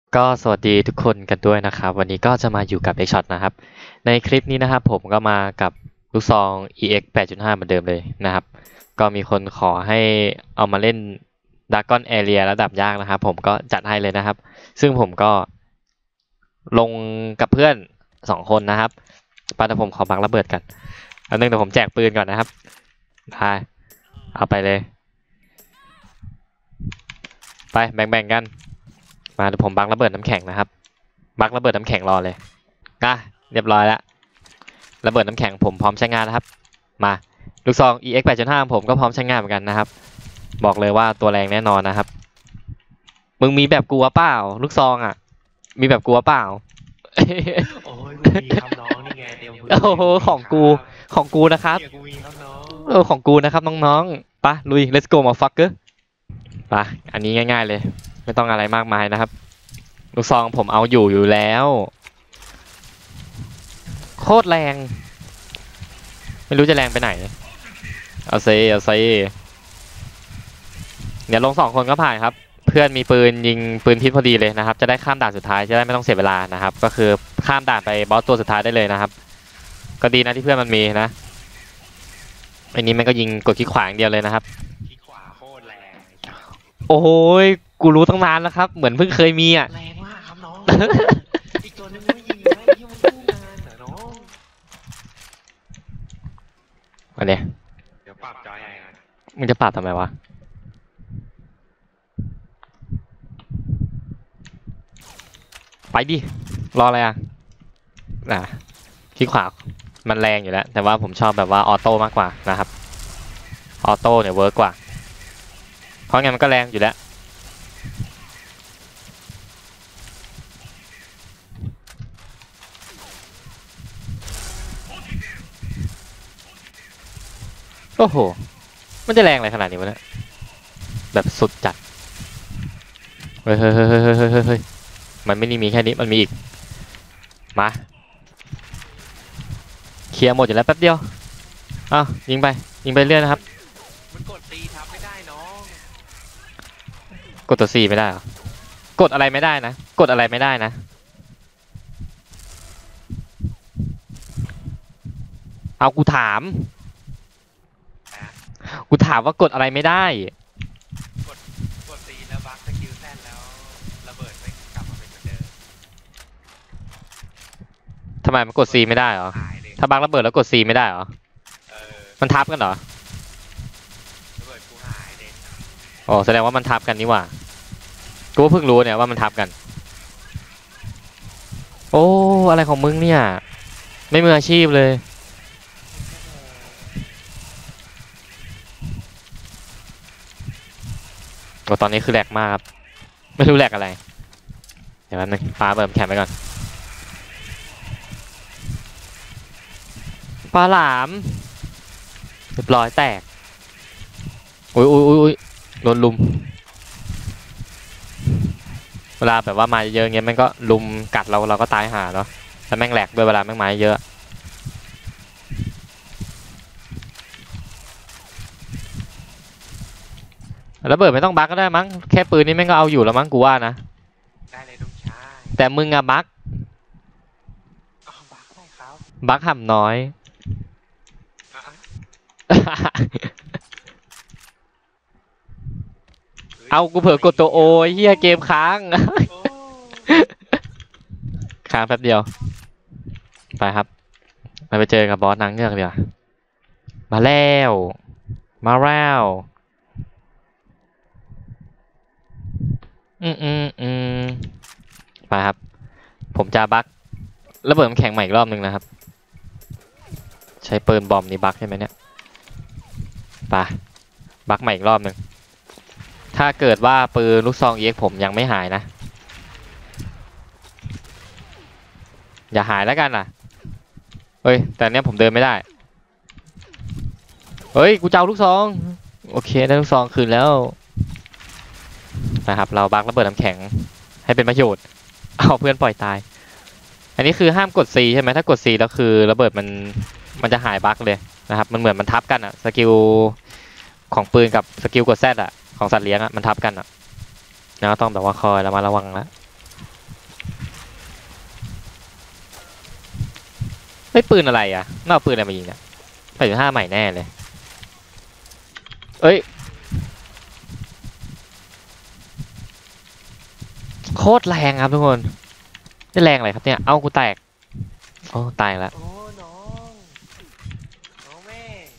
ก็สวัสดีทุกคนกันด้วยนะครับวันนี้ก็จะมาอยู่กับ X Shot นะครับในคลิปนี้นะครับผมก็มากับลูกซอง EX 8.5เหมือนเดิมเลยนะครับก็มีคนขอให้เอามาเล่น Dragon Area ระดับยากนะครับผมก็จัดให้เลยนะครับซึ่งผมก็ลงกับเพื่อน2 คนนะครับปาแต่ผมขอบังระเบิดกันอันนึงเดี๋ยวผมแจกปืนก่อนนะครับได้เอาไปเลยไปแบ่งๆกันมาเดี๋ยวผมบังระเบิดน้ำแข็งนะครับบังระเบิดน้ำแข็งรอเลยเรียบร้อยแล้วระเบิดน้ำแข็งผมพร้อมใช้งานแล้วครับมาลูกซอง EX 8.5ผมก็พร้อมใช้งานเหมือนกันนะครับบอกเลยว่าตัวแรงแน่นอนนะครับมึงมีแบบกลัวเปล่าลูกซองอ่ะมีแบบกลัวเปล่าโอ้ยกูมีครับน้องนี่ไงเตรียมพื้นโอ้โหของกูนะครับเนี่ยกูมีครับน้องของกูนะครับน้องๆไปลุย let's go มาฟักเกอร์ไปอันนี้ง่ายๆเลยไม่ต้องอะไรมากมายนะครับลูกซองผมเอาอยู่แล้วโคตรแรงไม่รู้จะแรงไปไหนเอาเซเดี๋ยวลง2 คนก็ผ่านครับเพื่อนมีปืนยิงปืนพิษพอดีเลยนะครับจะได้ข้ามด่านสุดท้ายจะได้ไม่ต้องเสียเวลานะครับก็คือข้ามด่านไปบอสตัวสุดท้ายได้เลยนะครับก็ดีนะที่เพื่อนมันมีนะอันนี้มันก็ยิงกดคลิกขวาอย่างเดียวเลยนะครับที่ขวาโคตรแรงโอ้โหกูรู้ตั้งนานแล้วครับเหมือนเพิ่งเคยมีอ่ะแรงมากครับน้อง อีกตัวนึงไม่ยิงนะที่มันสู้งานเหรอน้องมาเนี่ยเดี๋ยวปรับจอใหญ่กันมึงจะปาดทำไมวะไปดิรออะไรคลิกขวามันแรงอยู่แล้วแต่ว่าผมชอบแบบว่าออโต้มากกว่านะครับออโต้เนี่ยเวิร์กกว่าเพราะงั้นมันก็แรงอยู่แล้วโอ้โหมันจะแรงอะไรขนาดนี้วะเนี่ยแบบสุดจัดเฮ้ยมันไม่ได้มีแค่นี้มันมีอีกมาเคลียร์หมดอยู่แล้วแป๊บเดียวอ้าวยิงไปเรื่อยนะครับมันกดตีทับไม่ได้น้องกดตัว C ไม่ได้เหรอกดอะไรไม่ได้นะกดอะไรไม่ได้นะเอากูถามว่ากดอะไรไม่ได้กดกดตีแล้วบัคสกิลแซนแล้วระเบิดไปกลับมาเป็นเหมือนเดิมทำไมมันกด C ไม่ได้เหรอหายเลยถ้าบังระเบิดแล้วกด C ไม่ได้เหรอเออมันทับกันเหรอระเบิดกูหายเลยอ๋อแสดงว่ามันทับกันนี่หว่ากูเพิ่งรู้เนี่ยว่ามันทับกันโอ้อะไรของมึงเนี่ยไม่มืออาชีพเลยโอ้ตอนนี้คือแหลกมากครับไม่รู้แหลกอะไรเดี๋ยวแป๊บนึงปาเบิร์มแขนไปก่อนปลาหลามเรียบร้อยแตกอุ้ยโดนลุมเวลาแบบว่ามาเยอะเงี้ยมันก็ลุมกัดเราก็ตายห่าเนาะแล้วแม่งแหลกด้วยเวลาแม่งมาเยอะระเบิดไม่ต้องบักก็ได้มั้งแค่ปืนนี้แม่งก็เอาอยู่แล้วมั้งกูว่านะได้เลยลูกชายแต่มึงอะบักอ้าวบัคได้ครับบักห่ำน้อยอ่ะเอากูเผลอกดตัวโอเฮียเกมค้างโอ้ค้างแป๊บเดียวไปครับเราไปเจอกับบอสนางเงือกเดี๋ยวมาแล้วไปครับผมจะบักระเบิดน้ำแข็งใหม่อีกรอบนึงนะครับใช้ปืนบอมนี่บักใช่ไหมเนี่ยไปบักใหม่อีกรอบนึงถ้าเกิดว่าปืนลูกซอง EX ผมยังไม่หายนะอย่าหายแล้วกันล่ะเฮ้ยแต่เนี้ยผมเดินไม่ได้เฮ้ยกูเจ้าลูกซองโอเคได้ลูกซองคืนแล้วนะครับเราบักระเบิดน้ำแข็งให้เป็นประโยชน์เอาเพื่อนปล่อยตายอันนี้คือห้ามกด C ใช่ไหมถ้ากด C แล้วคือระเบิดมันจะหายบักเลยนะครับมันเหมือนมันทับกันอะสกิลของปืนกับสกิลกด Z อะของสัตว์เลี้ยงอะมันทับกันอะแล้วต้องแบบว่าคอยระมัดระวังแล้วเฮ้ยปืนอะไรอ่ะน่าเอาปืนอะไรมายิงเนี่ย8.5ใหม่แน่เลยเอ้ยโคตรแรงครับทุกคนนี่แรงอะไรครับเนี่ยเอากูแตกโอ้ตายแล้วโอ้น้องน้องแม่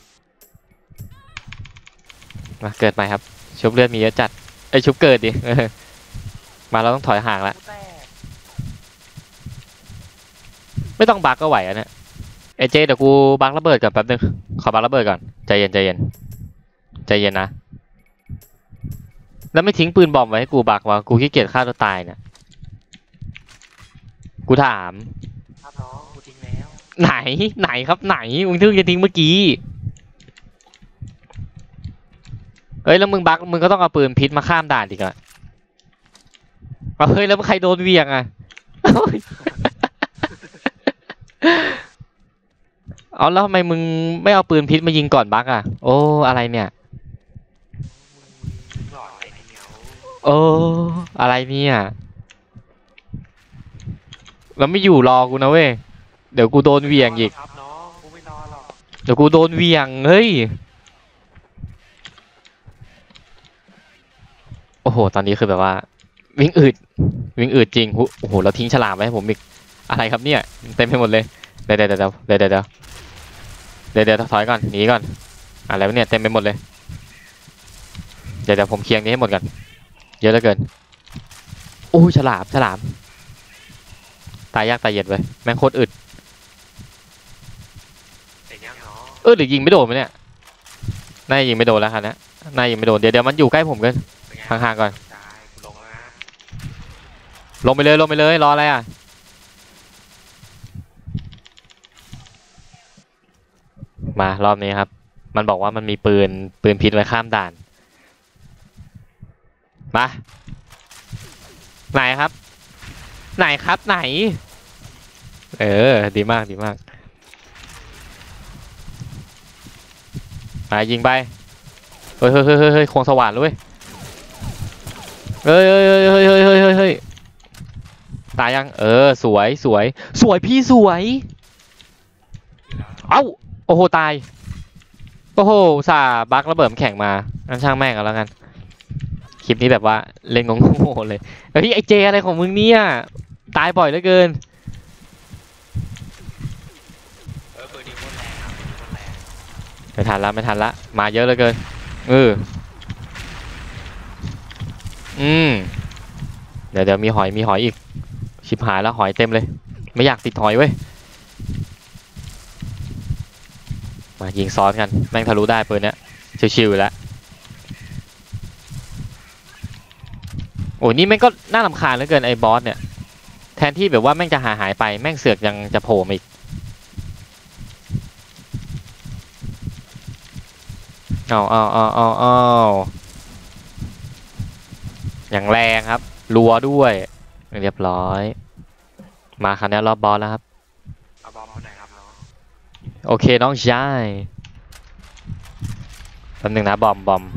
มาเกิดใหม่ครับชุบเลือดมีเยอะจัดไอยชุบเกิดดิ มาเราต้องถอยห่างละกูแตกไม่ต้องบักก็ไหวอะเนี่ยเอเจเดี๋ยวกูบักระเบิดก่อนแป๊บนึงขอบักระเบิดก่อนใจเย็นใจเย็นใจเย็นนะแล้วไม่ทิ้งปืนบอมไว้ให้กูบักวะกูขี้เกียจฆ่าตัวตายเนี่ยกูถามครับน้องกูทิ้งแล้วไหนครับไหนมึงถึงจะทิ้งเมื่อกี้เอ้ยแล้วมึงบักมึงก็ต้องเอาปืนพิษมาข้ามด่านดีกว่าเฮ้ยแล้วใครโดนเวียงอ่ะ เอาแล้วทำไมมึงไม่เอาปืนพิษมายิงก่อนบักอ่ะโอ้อะไรเนี่ยมึงหลอดอะไรเนี่ยโอ้อะไรเนี่ยแล้วไม่อยู่รอกูนะเว้ยเดี๋ยวกูโดนเวียงอีกครับน้องกูไม่นอนหรอกเดี๋ยวกูโดนเวียงเฮ้ยโอ้โหตอนนี้คือแบบว่าวิ่งอืดจริงโอ้โหเราทิ้งฉลามไว้ให้ผมอีกอะไรครับเนี่ยเต็มไปหมดเลยเดี๋ยวถอยก่อนหนีก่อนอะไรวะเนี่ยเต็มไปหมดเลยเดี๋ยวผมเคลียร์นี้ให้หมดก่อนเยอะเหลือเกินโอ้ยฉลามตายยากตายเย็นเว้ยแม่งโคตรอึดเสร็จยังน้องหรือยิงไม่โดนไหมเนี่ยน่าจะยิงไม่โดนแล้วครับเนี่ยน่าจะยิงไม่โดนเดี๋ยวมันอยู่ใกล้ผมกันเป็นไงห่างๆก่อนตายกูลงแล้วนะลงไปเลยรออะไรอ่ะมารอบนี้ครับมันบอกว่ามันมีปืนพิษไว้ข้ามด่านมาไหนครับไหนดีมากมายิงไปเฮ้ยควงสว่านเลยเฮ้ยตายยังสวยพี่สวยอยู่แล้วเอ้าโอ้โหตายโอ้โหซาบักระเบิดแข่งมางั้นช่างแม่งกันแล้วกันคลิปนี้แบบว่าเล่นงงๆเลยเฮ้ยไอเจอะไรของมึงเนี่ยตายบ่อยเหลือเกินปืนนี้โคตรแรงอ่ะปืนนี้โคตรแรงไม่ทันละมาเยอะเหลือเกินเดี๋ยวมีหอยอีกชิบหายแล้วหอยเต็มเลยไม่อยากติดหอยเว้ยมายิงซ้อนกันแม่งทะลุได้ปืนเนี้ยชิวๆแล้วโอ้ยนี่แม่งก็น่ารำคาญเหลือเกินไอ้บอสเนี่ยแทนที่แบบว่าแม่งจะหายไปแม่งเสือกยังจะโผล่มาอีกเอาอย่างแรงครับรัวด้วยเรียบร้อยมาคราวนี้รอบบอสแล้วครับเอาบอมมาไหนครับน้องโอเคน้องชายแป๊บนึงนะบอม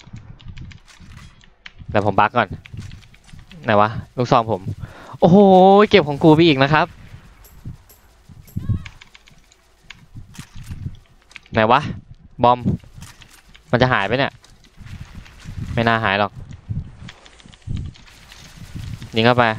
เดี๋ยวผมบักก่อนไหนวะลูกซองผมโอ้โหเก็บของกูไปอีกนะครับไหนวะบอมมันจะหายไปเนี่ยไม่น่าหายหรอกยิงเข้าไป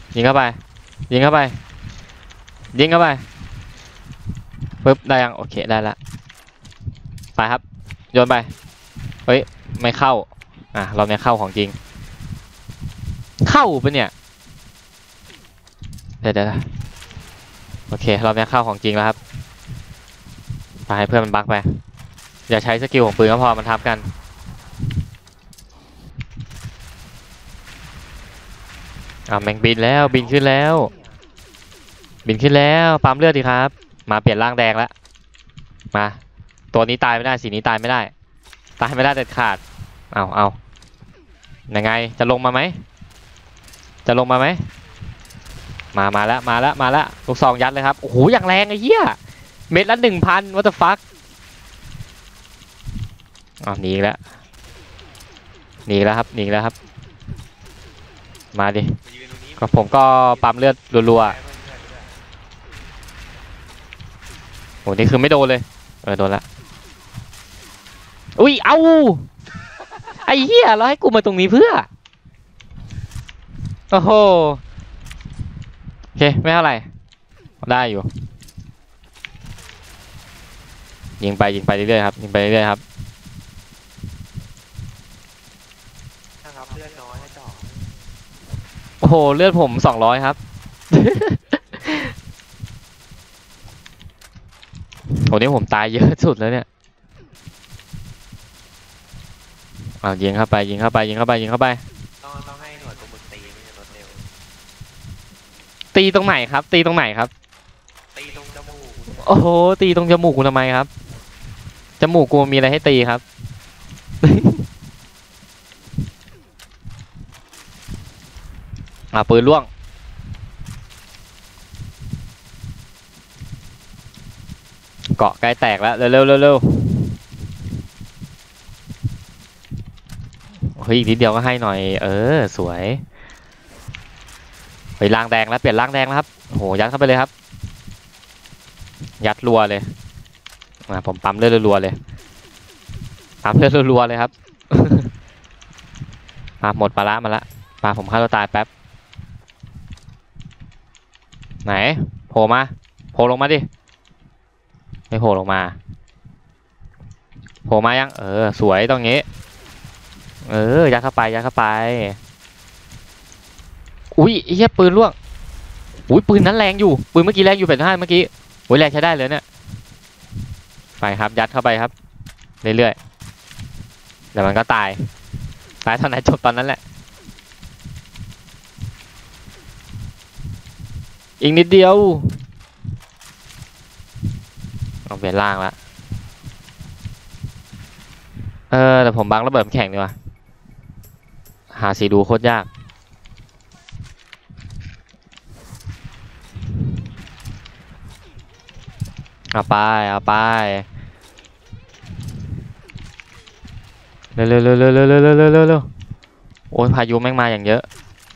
ปึ๊บได้ยังโอเคได้ละไปครับโยนไปเฮ้ยไม่เข้าเราเนี่ยเข้าของจริงเข้าปะเนี่ยเดี๋ยวโอเคเราเนี่ยเข้าของจริงแล้วครับไปให้เพื่อนมันบักไปอย่าใช้สกิลของปืนก็พอมันทับกันแม่งบินขึ้นแล้วปั๊มเลือดดีครับมาเปลี่ยนร่างแดงแล้วมาตัวนี้ตายไม่ได้สีนี้ตายไม่ได้เด็ดขาดเอายังไงจะลงมาไหมมาแล้วลูกซองยัดเลยครับโอ้โหอย่างแรงไอ้เหี้ยเม็ดละ 1,000 what the fuck หนีแล้วครับมาดิมายืนตรงนี้ก็ผมก็ปั๊มเลือดรัวนี่คือไม่โดนเลยโดนละอุ้ยเอาไอ้เหี้ยแล้วให้กูมาตรงนี้เพื่อโอ้โหโอเคไม่เท่าไหร่ได้อยู่ยิงไปเรื่อยๆครับยิงไปเรื่อยๆครับนะครับเลือดน้อยให้จ่อโอ้โหเลือดผม200ครับ โหนี่ผมตายเยอะสุดแล้วเนี่ยเอายิงเข้าไปต้องให้หน่วยปลาหมึกตีไม่จะลดเร็วตีตรงไหนครับตีตรงจมูกโอ้โหตีตรงจมูกกูทำไมครับจมูกกูมีอะไรให้ตีครับ ปืนล่วงเกาะใกล้แตกแล้วเร็วเฮ้ยอีกนิดเดียวก็ให้หน่อยสวยเฮ้ยล่างแดงแล้วเปลี่ยนล่างแดงแล้วครับโหยัดเข้าไปเลยครับยัดรัวเลยผมปั๊มเลือดรัวเลยครับ หมดปลาละมาละมาผมฆ่าตัวตายแป๊บไหนโผล่ลงมาดิไม่โผล่ลงมายังสวยตรงนี้ยัดเข้าไปอุ้ยไอ้เหี้ยปืนล่วงอุ้ยปืนนั้นแรงอยู่ปืนเมื่อกี้แรงอยู่85เมื่อกี้อุ้ยแรงใช้ได้เลยเนี่ยไปครับยัดเข้าไปครับเรื่อยๆเดี๋ยวมันก็ตายตอนไหนจบตอนนั้นแหละอีกนิดเดียวเอาเปลี่ยนล่างละแต่ผมบังระเบิดแข็งดีกว่าหาสีดูโคตรยากเอาไปเร็วโอ้ยพายุแม่งมาอย่างเยอะ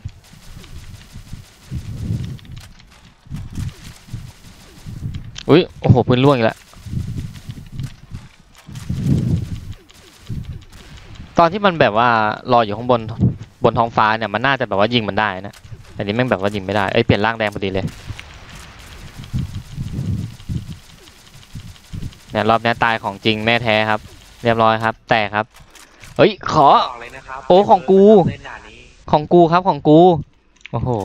อุ้ยโอ้โหปืนล่วงอีกแล้วตอนที่มันแบบว่าลอยอยู่ข้างบนท้องฟ้าเนี่ยมันน่าจะแบบว่ายิงมันได้นะแต่นี้แม่งแบบว่ายิงไม่ได้เปลี่ยนร่างแดงพอดีเลยเนี่ยรอบนี้ตายของจริงแน่แท้ครับเรียบร้อยครับแตกครับเฮ้ยขอโอ้ของกูครับของกูโอ้โห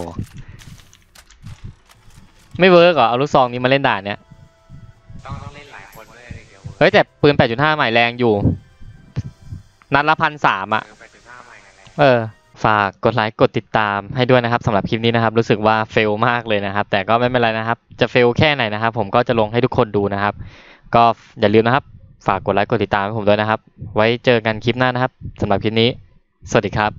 ไม่เวิร์กเหรอเอาลูกซองนี้มาเล่นด่านเนี่ยต้องเล่นหลายคนเลยเดี๋ยวเฮ้ยแต่ปืน 8.5 ใหม่แรงอยู่นัดละ1,300อ่ะฝากกดไลค์กดติดตามให้ด้วยนะครับสำหรับคลิปนี้นะครับรู้สึกว่าเฟลมากเลยนะครับแต่ก็ไม่เป็นไรนะครับจะเฟลแค่ไหนนะครับผมก็จะลงให้ทุกคนดูนะครับก็อย่าลืมนะครับฝากกดไลค์กดติดตามให้ผมด้วยนะครับไว้เจอกันคลิปหน้านะครับสำหรับคลิปนี้สวัสดีครับ